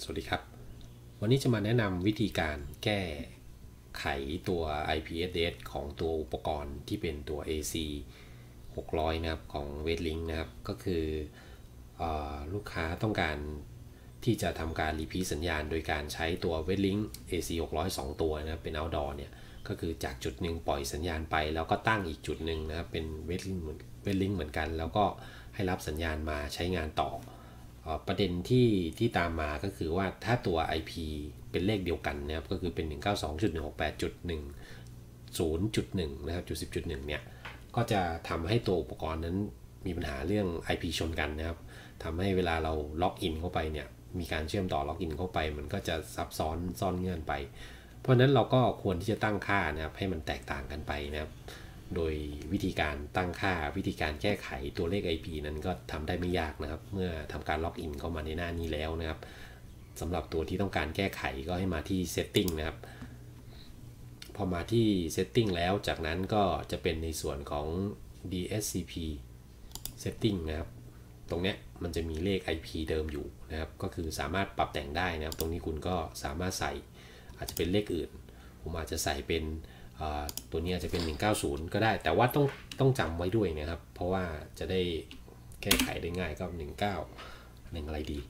สวัสดีครับวันนี้จะมาแนะนำวิธีการแก้ไขตัว IP address ของตัวอุปกรณ์ที่เป็นตัว AC 600นะครับของ Westlink นะครับก็คือลูกค้าต้องการที่จะทำการรีพีทสัญญาณโดยการใช้ตัว Westlink AC 600 2ตัวนะครับเป็น outdoor เนี่ยก็คือจากจุดหนึ่งปล่อยสัญญาณไปแล้วก็ตั้งอีกจุดหนึ่งนะครับเป็น Westlink เหมือนกันแล้วก็ให้รับสัญญาณมาใช้งานต่อประเด็นที่ตามมาก็คือว่าถ้าตัว IP เป็นเลขเดียวกันนะครับก็คือเป็น 192.168.10.1 นะครับ .10.1 เนี่ยก็จะทำให้ตัวอุปกรณ์นั้นมีปัญหาเรื่อง IP ชนกันนะครับทำให้เวลาเราล็อกอินเข้าไปเนี่ยมีการเชื่อมต่อล็อกอินเข้าไปมันก็จะซับซ้อนซ่อนเงื่อนไปเพราะฉะนั้นเราก็ควรที่จะตั้งค่านะครับให้มันแตกต่างกันไปนะครับโดยวิธีการตั้งค่าวิธีการแก้ไขตัวเลข IP นั้นก็ทำได้ไม่ยากนะครับเมื่อทำการล็อกอินเข้ามาในหน้านี้แล้วนะครับสำหรับตัวที่ต้องการแก้ไขก็ให้มาที่ Setting นะครับพอมาที่ Setting แล้วจากนั้นก็จะเป็นในส่วนของ DSCP Setting นะครับตรงเนี้ยมันจะมีเลข IP เดิมอยู่นะครับก็คือสามารถปรับแต่งได้นะครับตรงนี้คุณก็สามารถใส่อาจจะเป็นเลขอื่นผมอาจจะใส่เป็นตัวนี้อาจจะเป็น190ก็ได้แต่ว่าต้องจำไว้ด้วยนะครับเพราะว่าจะได้แก้ไขได้ง่ายก็19อะไรดี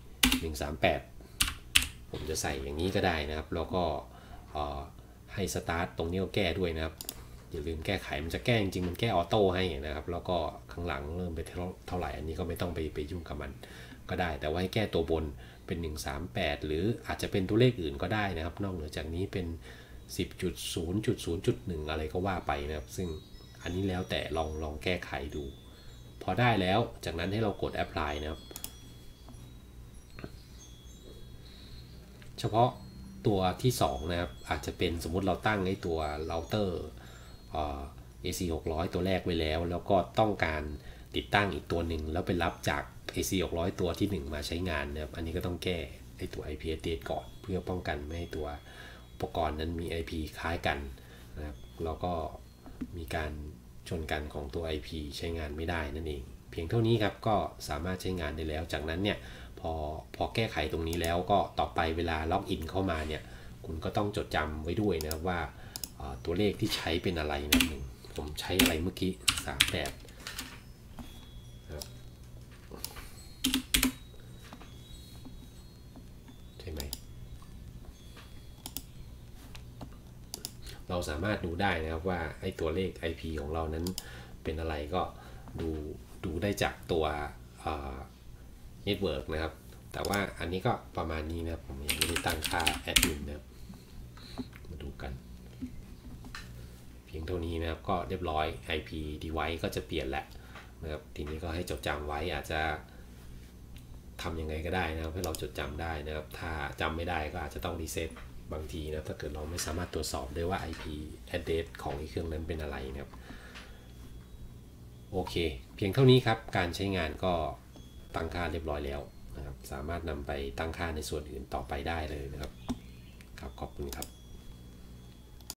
138ผมจะใส่อย่างนี้ก็ได้นะครับแล้วก็ให้สตาร์ทตรงนี้ก็แก้ด้วยนะครับอย่าลืมแก้ไขมันจะแก้จริงๆมันแก้ออโต้ให้นะครับแล้วก็ข้างหลังเริ่มไปเท่าไหร่อันนี้ก็ไม่ต้องไปยุ่งกับมันก็ได้แต่ว่าให้แก้ตัวบนเป็น138หรืออาจจะเป็นตัวเลขอื่นก็ได้นะครับนอกเหนือจากนี้เป็น10.0.0.1 อะไรก็ว่าไปนะครับซึ่งอันนี้แล้วแต่ลองแก้ไขดูพอได้แล้วจากนั้นให้เรากด apply นะครับเฉพาะตัวที่2นะครับอาจจะเป็นสมมุติเราตั้งไอ้ตัวเราเตอร์AC 600ตัวแรกไว้แล้วก็ต้องการติดตั้งอีกตัวหนึ่งแล้วไปรับจาก AC 600ตัวที่1มาใช้งานนะครับอันนี้ก็ต้องแก้ไอ้ตัว IP address ก่อนเพื่อป้องกันไม่ให้ตัวอุปกรณ์นั้นมี IP คล้ายกันนะครับแล้วก็มีการชนกันของตัว IP ใช้งานไม่ได้นั่นเองเพียงเท่านี้ครับก็สามารถใช้งานได้แล้วจากนั้นเนี่ยพอแก้ไขตรงนี้แล้วก็ต่อไปเวลาล็อกอินเข้ามาเนี่ยคุณก็ต้องจดจำไว้ด้วยนะครับว่าตัวเลขที่ใช้เป็นอะไรนะผมใช้อะไรเมื่อกี้38ใช่ไหมเราสามารถดูได้นะครับว่าไอ้ตัวเลข IP ของเรานั้นเป็นอะไรก็ดูได้จากตัวNetwork นะครับแต่ว่าอันนี้ก็ประมาณนี้นะครับผมยังไม่ได้ตั้งค่าแอดมินนะครับมาดูกันเพียงเท่านี้นะครับก็เรียบร้อย IP device ก็จะเปลี่ยนแหละนะครับทีนี้ก็ให้จดจำไว้อาจจะทำยังไงก็ได้นะครับให้เราจดจำได้นะครับถ้าจำไม่ได้ก็อาจจะต้องรีเซ็ตบางทีนะถ้าเกิดเราไม่สามารถตรวจสอบได้ว่า IP address ของเครื่องนั้นเป็นอะไรนะครับโอเคเพียงเท่านี้ครับการใช้งานก็ตั้งค่าเรียบร้อยแล้วนะครับสามารถนำไปตั้งค่าในส่วนอื่นต่อไปได้เลยนะครับขอบคุณครับ